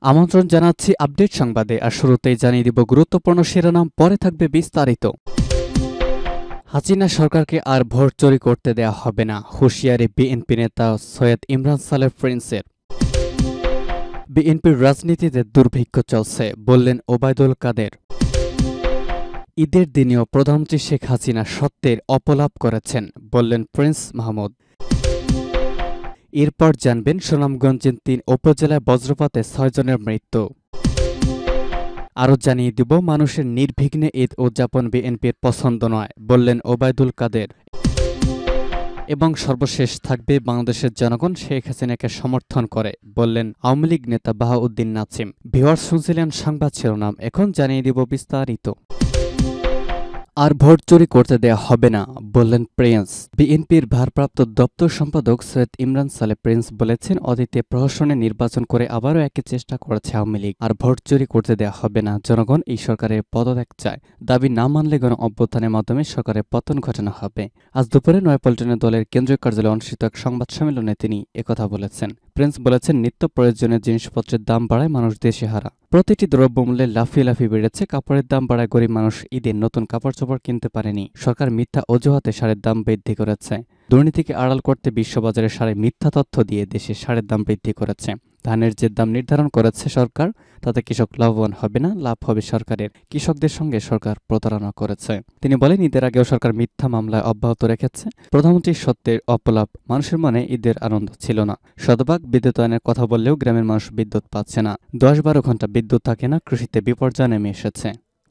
আমন্ত্রণ জানাচ্ছি আপডেট সংবাদে। আর শুরুতেই জানিয়ে দিব গুরুত্বপূর্ণ শিরোনাম, পরে থাকবে বিস্তারিত। হাসিনা সরকারকে আর ভোট চুরি করতে দেয়া হবে না, হুঁশিয়ারি বিএনপি নেতা সৈয়দ ইমরান সালেহ প্রিন্সের। বিএনপির রাজনীতিতে দুর্ভিক্ষ চলছে, বললেন ওবায়দুল কাদের। ঈদের দিনেও প্রধানমন্ত্রী শেখ হাসিনা সত্যের অপলাপ করেছেন, বললেন প্রিন্স মাহমুদ। এরপর জানবেন সুনামগঞ্জের ৩ উপজেলায় বজ্রপাতে ৬ জনের মৃত্যু। আরও জানিয়ে দিব মানুষের নির্বিঘ্নে ঈদ উদযাপন বিএনপির পছন্দ নয়, বললেন ওবায়দুল কাদের। এবং সর্বশেষ থাকবে বাংলাদেশের জনগণ শেখ হাসিনাকে সমর্থন করে, বললেন আওয়ামী লীগ নেতা বাহাউদ্দিন নাছিম। ভিউয়ার্স, শুনছিলেন সংবাদ শিরোনাম, এখন জানিয়ে দিব বিস্তারিত। আর ভোট চুরি করতে দেয়া হবে না, বললেন প্রিন্স। বিএনপির ভারপ্রাপ্ত দপ্তর সম্পাদক সৈয়দ ইমরান সালেহ প্রিন্স বলেছেন, অতীতে প্রহসনে নির্বাচন করে আবারও একই চেষ্টা করেছে আওয়ামী লীগ। আর ভোট চুরি করতে দেয়া হবে না, জনগণ এই সরকারের পদত্যাগ চায়। দাবি না মানলে গণ অভ্যুত্থানের মাধ্যমে সরকারের পতন ঘটানো হবে। আজ দুপুরে নয়াপল্টনে দলের কেন্দ্রীয় কার্যালয়ে অনুষ্ঠিত এক সংবাদ সম্মেলনে তিনি একথা বলেছেন। প্রিন্স বলেছেন, নিত্য প্রয়োজনীয় জিনিসপত্রের দাম বাড়ায় মানুষ দেশেহারা। প্রতিটি দ্রব্যমূল্যে লাফিয়ে লাফিয়ে বেড়েছে। কাপড়ের দাম বাড়ায় গরিব মানুষ ঈদের নতুন কাপড় চোপড় কিনতে পারেনি। সরকার মিথ্যা অজুহাতে সারের দাম বৃদ্ধি করেছে। দুর্নীতিকে আড়াল করতে বিশ্ববাজারে সারে মিথ্যা তথ্য দিয়ে দেশে সারের দাম বৃদ্ধি করেছে। ধানের যে দাম নির্ধারণ করেছে সরকার, তাতে কৃষক লাভবান হবে না, লাভ হবে সরকারের। কৃষকদের সঙ্গে সরকার প্রতারণা করেছে। তিনি বলেন, ঈদের আগেও সরকার মিথ্যা মামলায় অব্যাহত রেখেছে। প্রধানমন্ত্রীর সত্যের অপলাপ। মানুষের মনে ঈদের আনন্দ ছিল না। শতভাগ বিদ্যুতায়নের কথা বললেও গ্রামের মানুষ বিদ্যুৎ পাচ্ছে না। ১০-১২ ঘন্টা বিদ্যুৎ থাকে না। কৃষিতে বিপর্যয় নেমে এসেছে।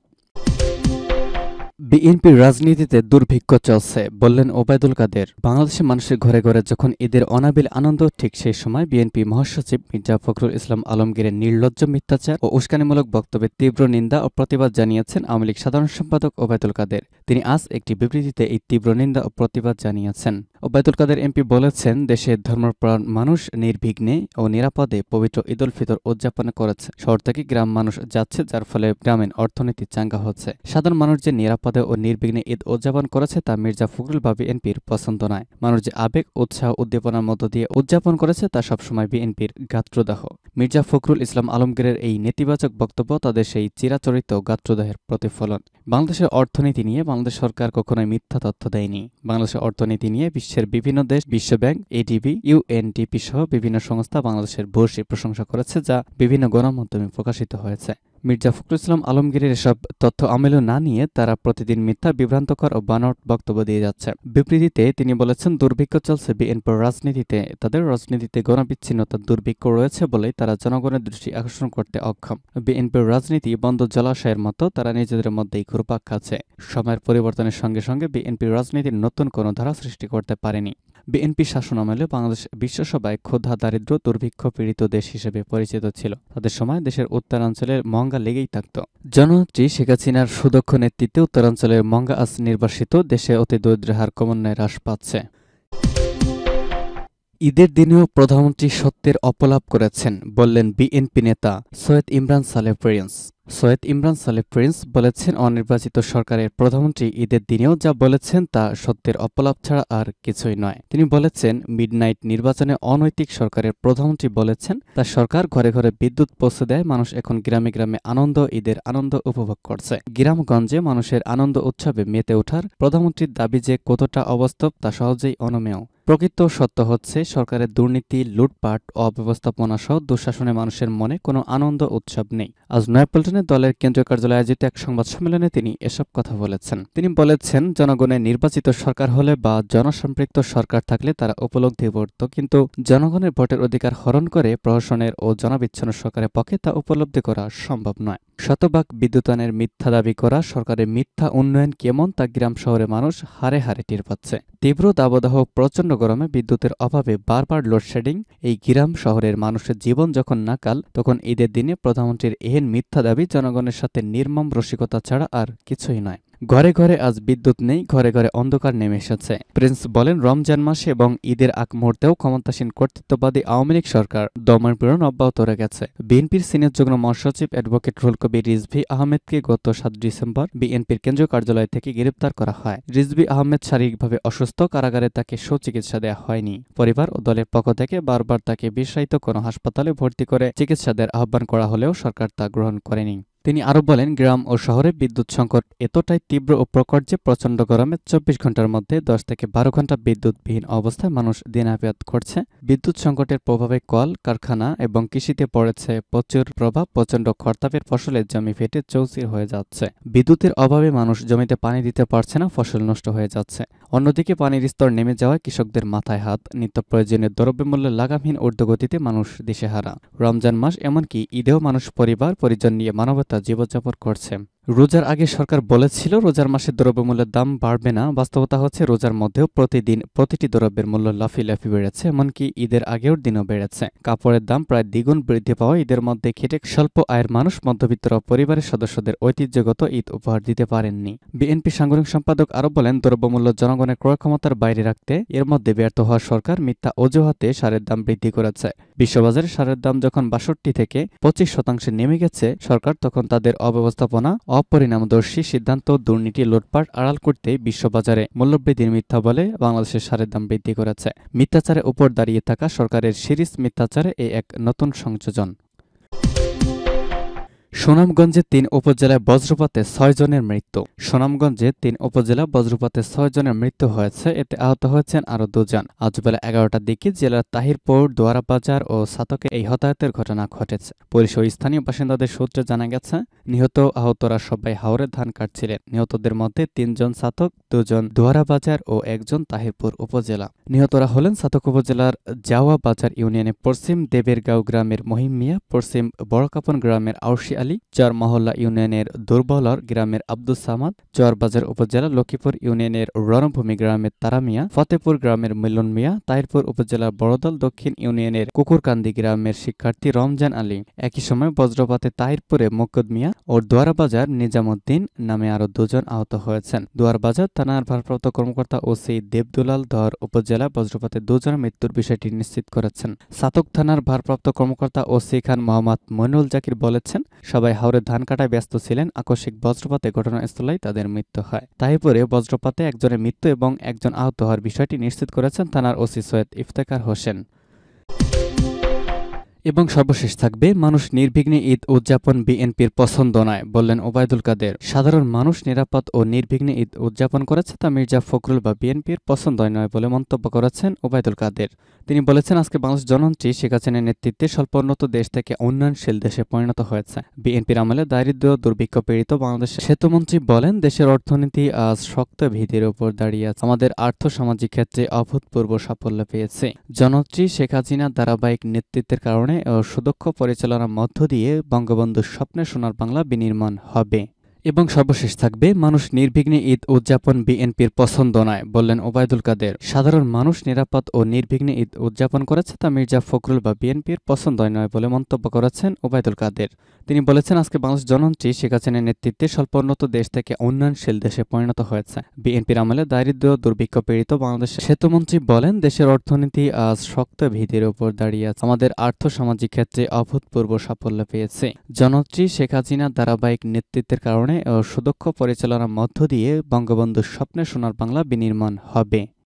বিএনপির রাজনীতিতে দুর্ভিক্ষ চলছে, বললেন ওবায়দুল কাদের। বাংলাদেশের মানুষের ঘরে ঘরে যখন ঈদের অনাবিল আনন্দ, ঠিক সেই সময় বিএনপি মহাসচিব মির্জা ফখরুল ইসলাম আলমগীরের নির্লজ্জ মিথ্যাচার ও উস্কানিমূলক বক্তব্যের তীব্র নিন্দা ও প্রতিবাদ জানিয়েছেন আওয়ামী লীগ সাধারণ সম্পাদক ওবায়দুল কাদের। তিনি আজ একটি বিবৃতিতে এই তীব্র নিন্দা ও প্রতিবাদ জানিয়েছেন। ওবায়দুল কাদের এমপি বলেছেন, দেশের ধর্মপ্রাণ মানুষ নির্বিঘ্নে ও নিরাপদে পবিত্র ঈদ উল ফিতর উদযাপন করেছে। শহর থেকে গ্রাম মানুষ যাচ্ছে, যার ফলে গ্রামীণ অর্থনীতি চাঙ্গা হচ্ছে। সাধারণ মানুষ যে নিরাপদে ও নির্বিঘ্নে ঈদ উদযাপন করেছে তা মির্জা ফখরুল বা বিএনপির পছন্দ নয়। মানুষ যে আবেগ, উৎসাহ, উদ্দীপনার মধ্য দিয়ে উদযাপন করেছে তা সবসময় বিএনপির গাত্রদাহ। মির্জা ফখরুল ইসলাম আলমগীরের এই নেতিবাচক বক্তব্য তাদের সেই চিরাচরিত গাত্রদাহের প্রতিফলন। বাংলাদেশের অর্থনীতি নিয়ে বাংলাদেশ সরকার কখনোই মিথ্যা তথ্য দেয়নি। বাংলাদেশের অর্থনীতি নিয়ে বিশ্বের বিভিন্ন দেশ, বিশ্বব্যাংক, এডিবি, ইউএনডিপি সহ বিভিন্ন সংস্থা বাংলাদেশের ভূয়সী প্রশংসা করেছে, যা বিভিন্ন গণমাধ্যমে প্রকাশিত হয়েছে। মির্জা ফখরুল ইসলাম আলমগীরের এসব তথ্য আমলে না নিয়ে তারা প্রতিদিন মিথ্যা, বিভ্রান্তকর ও বানোয়াট বক্তব্য দিয়ে যাচ্ছে। বিবৃতিতে তিনি বলেছেন, দুর্ভিক্ষ চলছে বিএনপির রাজনীতিতে। তাদের রাজনীতিতে গণবিচ্ছিন্নতার দুর্ভিক্ষ রয়েছে বলেই তারা জনগণের দৃষ্টি আকর্ষণ করতে অক্ষম। বিএনপির রাজনীতি বন্ধ জলাশয়ের মতো, তারা নিজেদের মধ্যেই ঘুরপাক খাচ্ছে। সময়ের পরিবর্তনের সঙ্গে সঙ্গে বিএনপির রাজনীতির নতুন কোনো ধারা সৃষ্টি করতে পারেনি। বিএনপি শাসনামলে বাংলাদেশ বিশ্বসভায় ক্ষুধা, দারিদ্র্য, দুর্ভিক্ষ পীড়িত দেশ হিসেবে পরিচিত ছিল। তাদের সময় দেশের উত্তরাঞ্চলের মঙ্গা লেগেই থাকত। জননেত্রী শেখ হাসিনার সুদক্ষ নেতৃত্বে উত্তরাঞ্চলের মঙ্গা আজ নির্বাসিত। দেশে অতি দরিদ্রের হার ক্রমান্বয়ে হ্রাস পাচ্ছে। ঈদের দিনেও প্রধানমন্ত্রী সত্যের অপলাপ করেছেন, বললেন বিএনপি নেতা সৈয়দ ইমরান সালেহ প্রিন্স। সৈয়দ ইমরান সালেহ প্রিন্স বলেছেন, অনির্বাচিত সরকারের প্রধানমন্ত্রী ঈদের দিনেও যা বলেছেন তা সত্যের অপলাপ ছাড়া আর কিছুই নয়। তিনি বলেছেন, মিডনাইট নির্বাচনে অনৈতিক সরকারের প্রধানমন্ত্রী বলেছেন তার সরকার ঘরে ঘরে বিদ্যুৎ পৌঁছে দেয়। মানুষ এখন গ্রামে গ্রামে ঈদের আনন্দ উপভোগ করছে। গ্রামগঞ্জে মানুষের আনন্দ উৎসবে মেতে ওঠার প্রধানমন্ত্রীর দাবি যে কতটা অবাস্তব তা সহজেই অনুমেয়। প্রকৃত সত্য হচ্ছে, সরকারের দুর্নীতি, লুটপাট, অব্যবস্থাপনা সহ দুঃশাসনে মানুষের মনে কোনো আনন্দ উৎসব নেই। আজ নয়াপল্টনে দলের কেন্দ্রীয় কার্যালয়ে আয়োজিত এক সংবাদ সম্মেলনে তিনি এসব কথা বলেছেন। তিনি বলেছেন, জনগণের নির্বাচিত সরকার হলে বা জনসম্পৃক্ত সরকার থাকলে তারা উপলব্ধি করত, কিন্তু জনগণের ভোটের অধিকার হরণ করে প্রহসনের ও জনবিচ্ছিন্ন সরকারের পক্ষে তা উপলব্ধি করা সম্ভব নয়। শতভাগ বিদ্যুতায়নের মিথ্যা দাবি করা, সরকারের মিথ্যা উন্নয়ন কেমন তা গ্রাম শহরে মানুষ হারে হারে টের পাচ্ছে। তীব্র দাবদাহ, প্রচণ্ড গরমে, বিদ্যুতের অভাবে বারবার লোডশেডিং, এই গ্রাম শহরের মানুষের জীবন যখন নাকাল, তখন ঈদের দিনে প্রধানমন্ত্রীর এহেন মিথ্যা দাবি জনগণের সাথে নির্মম রসিকতা ছাড়া আর কিছুই নয়। ঘরে ঘরে আজ বিদ্যুৎ নেই, ঘরে ঘরে অন্ধকার নেমে এসেছে। প্রিন্স বলেন, রমজান মাসে এবং ঈদের আগ মুহূর্তেও ক্ষমতাসীন কর্তৃত্ববাদী আওয়ামী লীগ সরকার দমন পীড়ন অব্যাহত রেখেছে। বিএনপির সিনিয়র যুগ্ম মহাসচিব অ্যাডভোকেট রুহুল কবির রিজভী আহমেদকে গত 7 ডিসেম্বর বিএনপির কেন্দ্রীয় কার্যালয় থেকে গ্রেপ্তার করা হয়। রিজভী আহমেদ শারীরিকভাবে অসুস্থ, কারাগারে তাকে সুচিকিৎসা দেওয়া হয়নি। পরিবার ও দলের পক্ষ থেকে বারবার তাকে বিশেষায়িত কোনো হাসপাতালে ভর্তি করে চিকিৎসা দেওয়ার আহ্বান করা হলেও সরকার তা গ্রহণ করেনি। তিনি আরও বলেন, গ্রাম ও শহরে বিদ্যুৎ সংকট এতটাই তীব্র ও প্রকট যে প্রচণ্ড গরমে 24 ঘন্টার মধ্যে 10 থেকে 12 ঘন্টা বিদ্যুৎবিহীন অবস্থায় মানুষ দিনাতিপাত করছে। বিদ্যুৎ সংকটের প্রভাবে কল কারখানা এবং কৃষিতে পড়েছে প্রচুর প্রভাব। প্রচণ্ড খরতাপের ফসলের জমি ফেটে চৌচির হয়ে যাচ্ছে। বিদ্যুতের অভাবে মানুষ জমিতে পানি দিতে পারছে না, ফসল নষ্ট হয়ে যাচ্ছে। অন্যদিকে পানির স্তর নেমে যাওয়ায় কৃষকদের মাথায় হাত। নিত্য প্রয়োজনীয় দ্রব্যমূল্য লাগামহীন ঊর্ধ্বগতিতে মানুষ দিশেহারা। রমজান মাস, এমনকি ঈদেও মানুষ পরিবার পরিজন নিয়ে মানবতা জীবনযাপন করছে। রোজার আগে সরকার বলেছিল রোজার মাসে দ্রব্যমূল্যের দাম বাড়বে না। বাস্তবতা হচ্ছে রোজার মধ্যেও প্রতিদিন প্রতিটি দ্রব্যের মূল্য লাফিয়ে লাফিয়ে বেড়েছে, এমনকি ঈদের আগের দিনও বেড়েছে। কাপড়ের দাম প্রায় দ্বিগুণ বৃদ্ধি পাওয়া ঈদের মধ্যে খেটে স্বল্প আয়ের মানুষ মধ্যবিত্ত পরিবারের সদস্যদের ঐতিহ্যগত ঈদ উপহার দিতে পারেননি। বিএনপি সাংগঠনিক সম্পাদক আরও বলেন, দ্রব্যমূল্য জনগণের ক্রয় ক্ষমতার বাইরে রাখতে এর মধ্যে ব্যর্থ হওয়া সরকার মিথ্যা অজুহাতে সারের দাম বৃদ্ধি করেছে। বিশ্ববাজারে সারের দাম যখন 62 থেকে 25% নেমে গেছে, সরকার তখন তাদের অব্যবস্থাপনা, অপরিণামদর্শী সিদ্ধান্ত, দুর্নীতি, লুটপাট আড়াল করতে বিশ্ববাজারে মূল্যবৃদ্ধির মিথ্যা বলে বাংলাদেশের সারের দাম বৃদ্ধি করেছে। মিথ্যাচারের উপর দাঁড়িয়ে থাকা সরকারের সিরিজ মিথ্যাচারে এই এক নতুন সংযোজন। সুনামগঞ্জে 3 উপজেলায় বজ্রপাতে 6 জনের মৃত্যু। সুনামগঞ্জে 3 উপজেলা বজ্রপাতে 6 জনের মৃত্যু হয়েছে। এতে আহত হয়েছেন আরও 2 জন। আজ বেলা 11টার দিকে জেলার তাহিরপুর, দোয়ারাবাজার ও সাতকে এই হতাহতের ঘটনা ঘটেছে। পুলিশ ও স্থানীয় বাসিন্দাদের সূত্রে জানা গেছে, নিহত আহতরা সবাই হাওরে ধান কাটছিলেন। নিহতদের মধ্যে 3 জন সাতক, 2 জন দোয়ারাবাজার ও 1 জন তাহিরপুর উপজেলা। নিহতরা হলেন সাতক উপজেলার জাওয়া বাজার ইউনিয়নের পশ্চিম দেবেরগাঁও গ্রামের মহিম মিয়া, পশ্চিম বড়কাপন গ্রামের আউশি আলী, চর মহল্লা ইউনিয়নের দুর্বলর গ্রামের আব্দুস সামাদ, চরবাজার উপজেলা লক্ষ্মীপুর ইউনিয়নের রণভূমি গ্রামের তারা মিয়া, ফতেপুর গ্রামের মিলন মিয়া, তাহিরপুর উপজেলার বড়দল দক্ষিণ ইউনিয়নের কুকুরকান্দি গ্রামের শিক্ষার্থী রমজান আলী। একই সময় বজ্রপাতে তাহিরপুরে মুকুদ মিয়া ও দোয়ারাবাজার নিজামুদ্দিন নামে আরও 2 জন আহত হয়েছেন। দোয়ারাবাজার থানার ভারপ্রাপ্ত কর্মকর্তা ওসি দেবদুলাল ধর উপজেলা বজ্রপাতে 2 জনের মৃত্যুর বিষয়টি নিশ্চিত করেছেন। সাতক থানার ভারপ্রাপ্ত কর্মকর্তা ওসি খান মোহাম্মদ মইনুল জাকির বলেছেন, সবাই হাওরে ধান কাটায় ব্যস্ত ছিলেন। আকস্মিক বজ্রপাতে ঘটনাস্থলেই তাদের মৃত্যু হয়। তাহিরপুরে বজ্রপাতে একজনের মৃত্যু এবং একজন আহত হওয়ার বিষয়টি নিশ্চিত করেছেন থানার ওসি সৈয়দ ইফতেখার হোসেন। এবং সর্বশেষ থাকবে, মানুষ নির্বিঘ্নে ঈদ উদযাপন বিএনপির পছন্দ নয়, বললেন ওবায়দুল কাদের। সাধারণ মানুষ নিরাপদ ও নির্বিঘ্নে ঈদ উদযাপন করেছে তা মির্জা ফখরুল বা বিএনপির পছন্দ নয় বলে মন্তব্য করেছেন ওবায়দুল কাদের। তিনি বলেছেন, আজকে বাংলাদেশ জননেত্রী শেখ হাসিনার নেতৃত্বে স্বল্পোন্নত দেশ থেকে উন্নয়নশীল দেশে পরিণত হয়েছে। বিএনপির আমলে দারিদ্র্য দুর্ভিক্ষ পীড়িত বাংলাদেশ। সেতুমন্ত্রী বলেন, দেশের অর্থনীতি আজ শক্ত ভিতের উপর দাঁড়িয়ে আছে। আমাদের আর্থ সামাজিক ক্ষেত্রে অভূতপূর্ব সাফল্য পেয়েছে। জননেত্রী শেখ হাসিনার ধারাবাহিক নেতৃত্বের কারণে ও সুদক্ষ পরিচালনার মধ্য দিয়ে বঙ্গবন্ধুর স্বপ্নের সোনার বাংলা বিনির্মাণ হবে। এবং সর্বশেষ থাকবে, মানুষ নির্বিঘ্নে ঈদ উদযাপন বিএনপির পছন্দ নয়, বললেন ওবায়দুল কাদের। সাধারণ মানুষ নিরাপদ ও নির্বিঘ্নে ঈদ উদযাপন করেছে তা মির্জা ফখরুল বা বিএনপির পছন্দ নয় বলে মন্তব্য করেছেন ওবায়দুল কাদের। তিনি বলেছেন, আজকে বাংলাদেশ জননেত্রী শেখ হাসিনার নেতৃত্বে স্বল্পোন্নত দেশ থেকে উন্নয়নশীল দেশে পরিণত হয়েছে। বিএনপির আমলে দারিদ্র্য দুর্ভিক্ষ পীড়িত বাংলাদেশ। সেতুমন্ত্রী বলেন, দেশের অর্থনীতি আজ শক্ত ভিতের উপর দাঁড়িয়ে আছে। আমাদের আর্থ সামাজিক ক্ষেত্রে অভূতপূর্ব সাফল্য পেয়েছে। জননেত্রী শেখ হাসিনার ধারাবাহিক নেতৃত্বের কারণে ও সুদক্ষ পরিচালনার মধ্য দিয়ে বঙ্গবন্ধুর স্বপ্নের সোনার বাংলা বিনির্মাণ হবে।